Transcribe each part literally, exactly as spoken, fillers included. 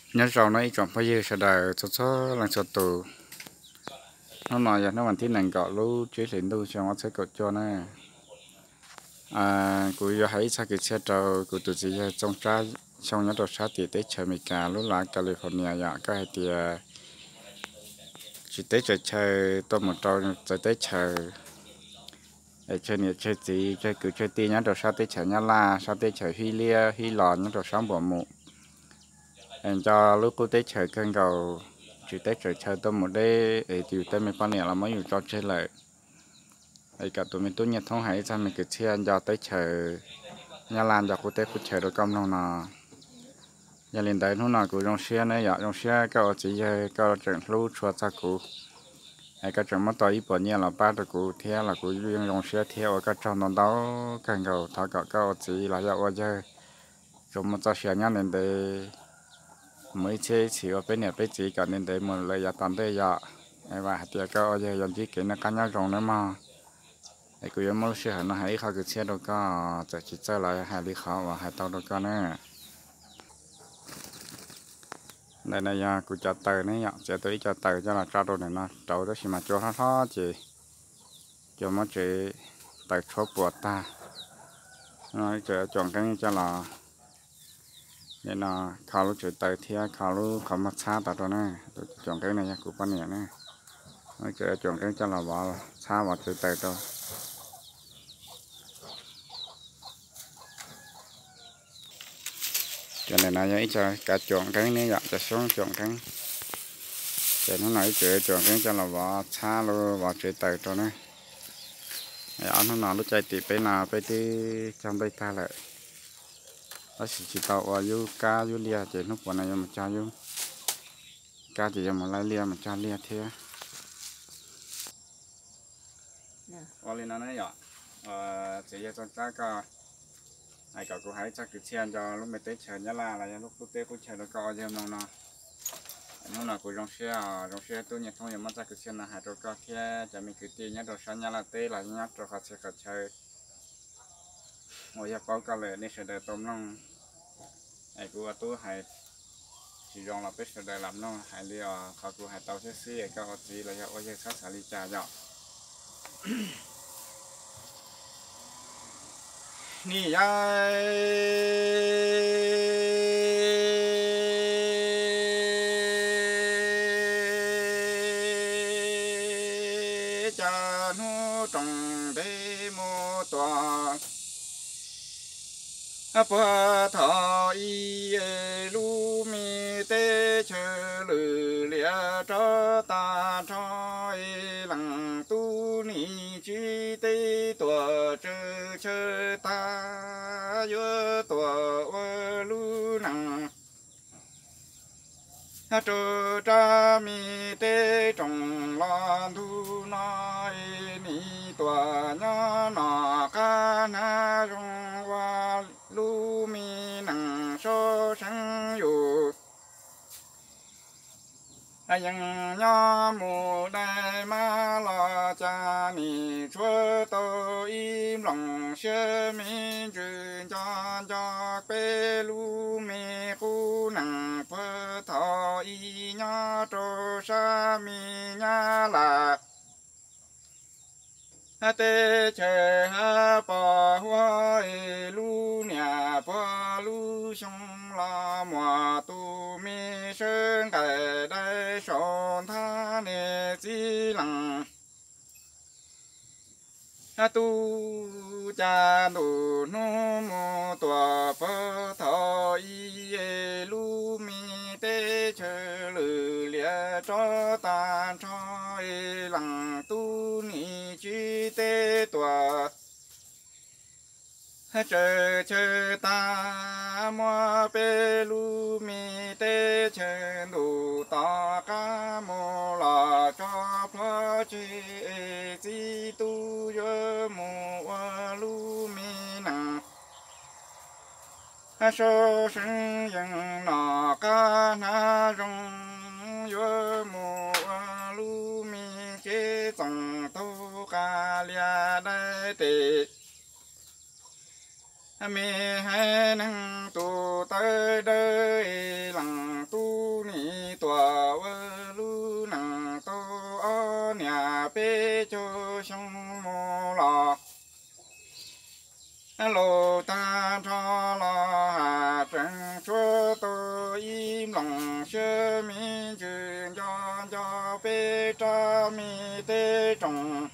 nhớ rồi nó chọn phải giờ sẽ đợi cho cho lần sau tù nó nói giờ nó vẫn tin rằng cọ lú chế liền đâu cho nó sẽ cọ cho nè à cụ giờ hãy sao cái xe trâu cụ tự chỉ trong trái trong nhớ đồ sát thì tới chơi mình cả lúc là California ya cái thì chỉ tới chơi chơi tôi một trâu chơi tới chơi để chơi nhiều chơi gì chơi cứ chơi tiền nhớ đồ sát tới chơi nhá la sát tới chơi huy lia huy lò nhớ đồ sáng bộ mụ em cho lúc cô tới chơi cơn cầu chỉ tới chơi chơi tôi một đêm để từ tới mấy con này là mới cho chơi lại ấy cả tụi mình tốt nghiệp thông hải sao mình cứ chia cho tới chờ nhà làm cho cô tới cô chờ được công nào nọ nhà liền tới lúc nào cũng trong xe này giờ trong xe cái chỉ cái chuyện lưu chùa cha cô ấy cái chuyện mất tối ít bao nhiêu là ba được cô theo là cô riêng trong xe theo cái trong nó đó càng cầu tháo cái cái chỉ là giờ ở chơi trong một xe nhà liền tới mới chơi chỉ ở bên này bên chỉ cả nên tới một lời giờ toàn tới giờ ấy và thì cái ở chơi làm chỉ cái nó cá nhau rồng nữa màไอ้กูยังไม่รู้เชื่อนะให้เขาคือเชื่อแล้วก็จะคิดเจออะไรให้ลิเขาว่าให้ตอนแล้วก็เนี่ยในในยากูจะเตยเนี่ยจะตัวจะเตยจะละจ้าตัวเนี่ยนะเจ้าตัวสิมาจ้าท่าจีจะมาจีเตยชอบปวดตาน้อยจะจงกันจะละเนี่ยนะเขารู้จีเตยเทียเขารู้เขามาช้าแต่ตัวเนี่ยจงกันเนี่ยกูปนเนี่ยเนี่ยน้อยจะจงกันจะละว่าช้าว่าจีเตยตัวcho nên là vậy cho cả chọn cái này dọn cho xuống chọn cái để nó nói chuyện chọn cái cho là vợ xa luôn vợ chuyện từ cho nó anh nó nói lúc chạy thì bên nào bên đi trong đây ta lại nó chỉ chỉ tàu ở du cá du lia chỉ lúc bọn này mà cha du cá chỉ mà lấy lia mà cha lia thế ở lên nó này ờ chỉ cho cha cả ai cả cô hãy chắc cứ chen cho lúc mấy tết chờ nhá là là lúc lúc tết cũng chờ nó co cho nó nó nó là của trong xe trong xe tôi nhận thông nhận mất chắc cứ chen là hai trâu co kia cho mình cứ tiền nhá rồi sáng nhá là tết là nhá rồi họ sẽ có chơi ngồi giờ có cái lệ nên sẽ để tôm nó ai cô tôi hay chỉ dùng là biết sẽ để làm nó hay đi ở họ cô hay tàu xe xe cái gì là ở giờ sát xả đi trà dọ ni ai cha nu trồng để mua tòa bữa thọ y lu mi tê chờ lử lia cho ta cho lăng tu ni chi tê tua chờ chờ ta yo tua ơ lu năng cho cha mi tê trồng lan thu nói ni tua nhá nọ ca na rong hoa lu mi năng so sang yu ai yang nhá mù đại ma lo cha ni chúa tô im lòng sơ mi truyền cho cho pe lu mi cu năng phơ thọ y nhá trô sa mi nhá lạc tê chè ha pa hoa lu nhà pa lu sông la mòa tu mi sơn cái đại son tha nè chi lăng tu cha đủ nu mô tua phơ thọ y lu mi tê chơ lử lia cho ta cho lăng tu ni chi tê tua chờ chờ ta mua bê lu mi tê chờ đủ ta ca mô la cho phơ chi chi tu yo mô lu mi năng so sinh yang nọ ca na rong yo mô lu mi chế tổng tu ca lia đại tệ mi hai năng tu tới đây lăng tu tê cho sông mô lò lô ta cho lo hà trần chúa tôi im lòng sơ mi chừng cho cho bê cha mi tê trồng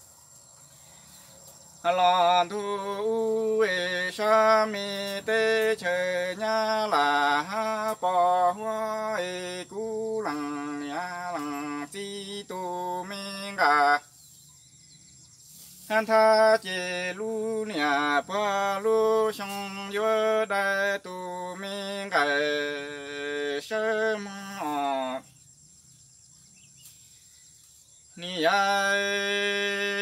lo thu ê sa mi tê chờ nhà là ha bỏ hoa ê cú lăng nhà lăng chi tu mi gà tha chế lu nhà pa lu sông yo đại tu mi gà sơ mò ni ai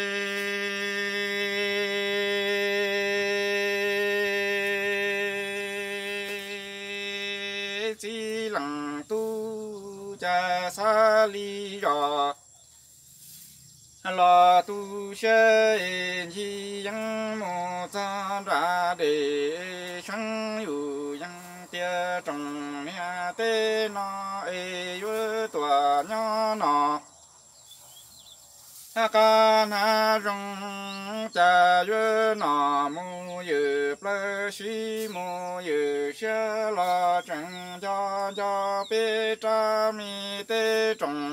chỉ lăng tu cha sa li rõ lo tu sơ chi yang mo cha ra để sang yu yang tia trong nhà tê nó e yu tua nhỏ nó ca na rong cha yu nó mu yu ple shi mu yu sơ lo chân cho cho bê cha mi tê trong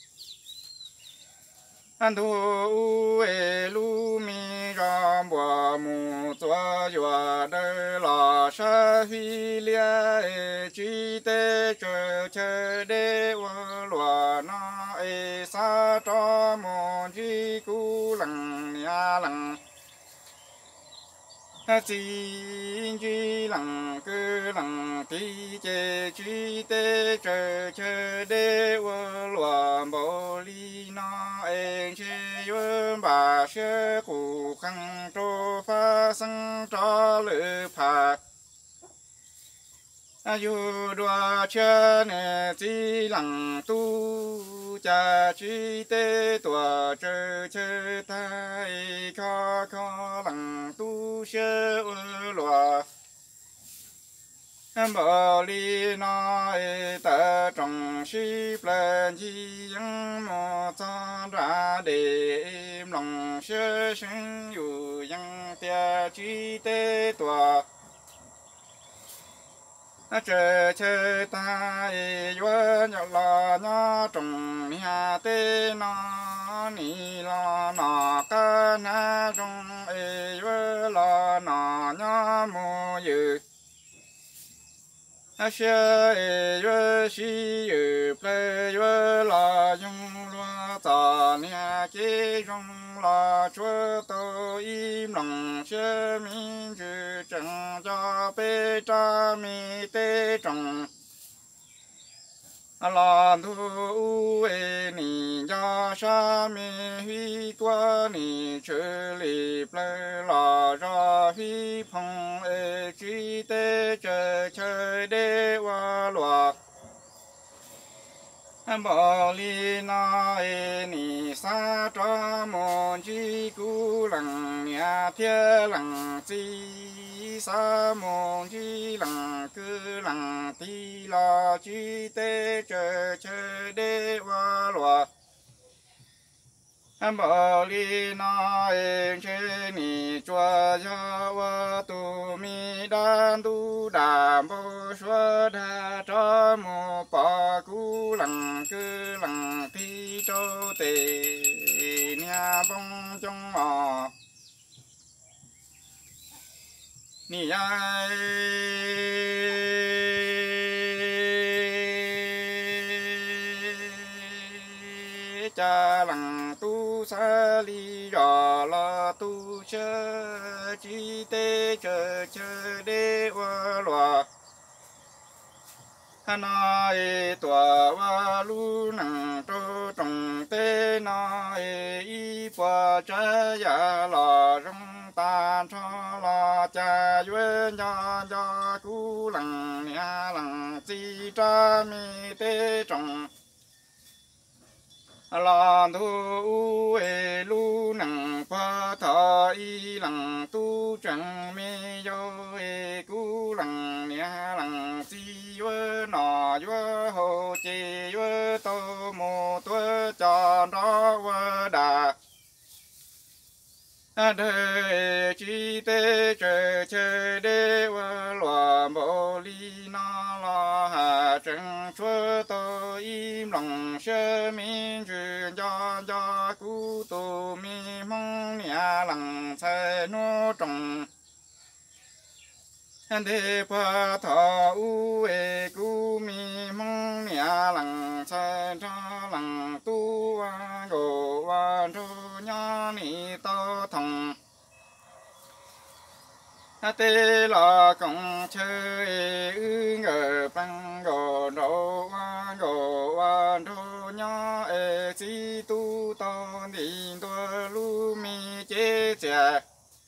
an thu u e lu mi ra bo mu zua yua de la sha hui lia e chi te che che de wo lua na e sa cho mo ji ku lang nia lang chỉ chỉ lăng cứ lăng tí chế chỉ tê chờ chờ đê vơ lúa bồ li nó em chế vơ bà sơ cụ khăn trô phá sân trò lự phá ayu đua chơ nè chỉ lăng tu cha chỉ tê tua chơ chơ tai kho kho lăng tu sơ lúa bồ li nó ta trồng sĩ plan chi yang mo cha ra để em lòng sơ sinh yu yang tia chỉ tê tua chờ chờ ta yo nhỏ lo nhỏ trồng nhà tê nó ni lo nó ca na trồng yo lo nó nhỏ mồ yu sơ yo si yu ple yo lo yung lo ta nia kế rong lo chúa tôi im lòng sơ mi chữ chẳng cho bê cha mi tê trồng lo thu e ni cho sa mi huy tua ni chữ li ple lo ra huy phong e chi tê chờ chờ đê wa loa bồ li na e ni sa cho môn chi cu lăng nhà thiên lăng chi sa môn chi lăng cứ lăng ti lo chi tê chờ chờ đê wa loa bồ li na e che ni chua cho wa tu mi đan tu đàm bồ xua đa cho mô pa cu lăng cứ lăng thi châu tề nhà bông trong mò ni ai cha lăng tu sa li rõ lo tu chơ chi tê chơ chơ đê wa loa na e tua wa lu nang trô trồng tê na e y qua cha ya lo rong ta cho lo cha yue ya ya cu lăng nia lăng chi cha mi tê trồng lo thu e lu nang pa tha y lăng tu chẳng mi yo e cu lăng nia lăng chi yo nọ yo ho chi yo tô mô tô cho đó vơ đà đời chỉ tế trời trời đế wa loa bồ li na la hà trần chúa tôi im lòng sơ min truyền cho cho cú tu mi mong nhà lặng sai nô trồng thế pa thọ u e cú mi mong nhà lặng sai cho lặng tu wa go wa cho nhà ni to thong tê là công chơi ư ngờ băng gò rô wa gò wa rô nhá e si tu to đi tua lu mi chế chè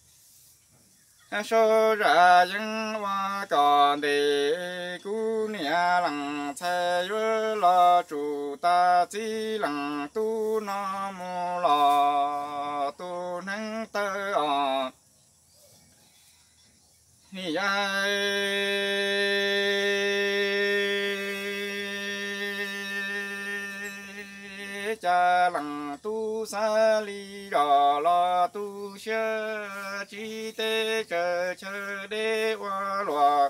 số ra dân wa còn đi cú nia lăng chạy vỡ lo chủ ta chỉ lăng tu na mô lo tu nâng tơ à hi ai cha lăng tu sa li đò lo tu sơ chi tê chờ chờ đế wa loa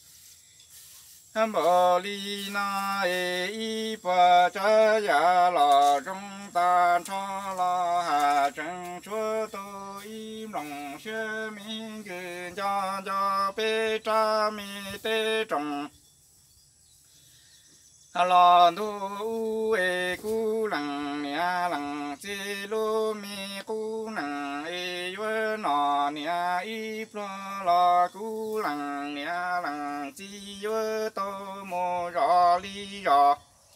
bồ li na e y pa cha ya la trong ta cho la hà trần chúa tôi im lòng sơ mi quyền cho cho bê cha mi tê trồng lo tu e cu lăng nia lăng chi lu mi cu lăng e yue nọ nia y pro lo cu lăng nia lăng chi yue tô mô rõ li rõ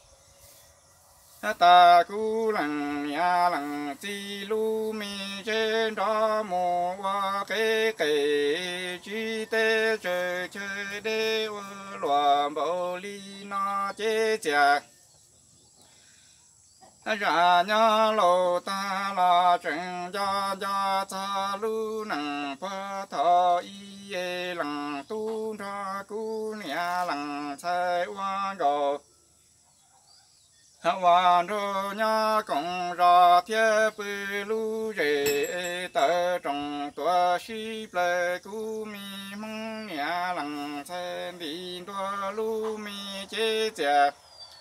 ta cu lăng nia lăng chi lu mi trên đó mô wa kê kê chi tê chơi chơi đê loa bồ li na chế chạc ra nhá lô ta la trần gia gia cha lu năng pa thọ y e lăng tu ra cu nia lăng sai wa go hoa rô nhá công ra thiết bư lu rê tơ trong tua shi ple cu mi mong nia lăng sen đi tua lu mi chế chạc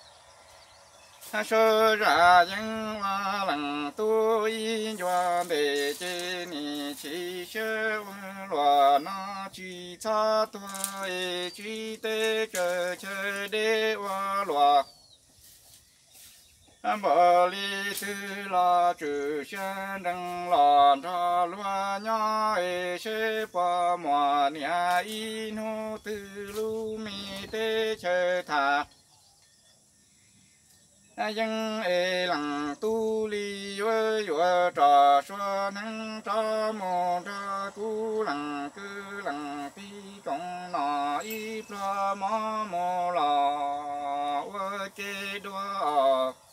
sơ ra dân hoa lăng tu y doa bề chế ni chi sơ loa na chi cha tua e chi tê chờ chờ đế hoa loa bồ li tư la chư sen đăng la ra loa nhá e se pa moa nia in hô tư lu mi tê chơ thà dân e lăng tu li vơ vơ trò xoa nắng trò mô trò cu lăng cư lăng pi công nọ y pro mô mô lò vơ kê đoa